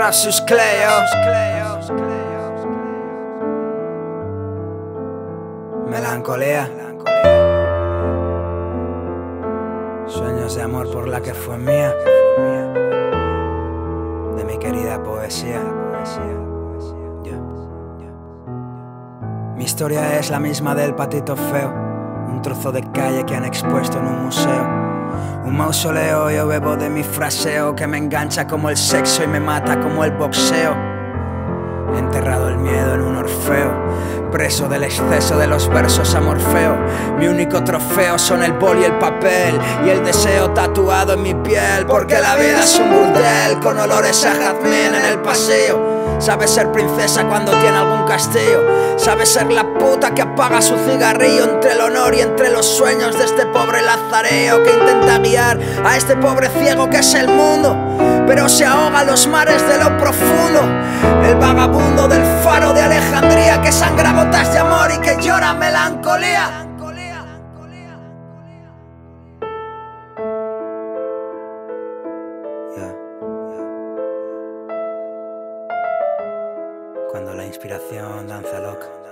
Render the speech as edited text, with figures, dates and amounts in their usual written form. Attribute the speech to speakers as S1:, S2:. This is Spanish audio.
S1: Cassius Clay, melancolía, sueños de amor por la que fue mía, de mi querida poesía. Mi historia es la misma del patito feo, un trozo de calle que han expuesto en un museo. Un mausoleo, yo bebo de mi fraseo que me engancha como el sexo y me mata como el boxeo. He enterrado el miedo en un orfeo, preso del exceso de los versos a Morfeo. Mi único trofeo son el boli y el papel y el deseo tatuado en mi piel, porque la vida es un burdel con olores a jazmín en el paseo. Sabe ser princesa cuando tiene algún castillo, sabe ser la puta que apaga su cigarrillo entre el honor y entre los sueños de este pobre lazareo que intenta guiar a este pobre ciego que es el mundo, pero se ahoga en los mares de lo profundo. El vagabundo del faro de Alejandría que sangra gotas de amor y que llora melancolía. Cuando la inspiración danza loca.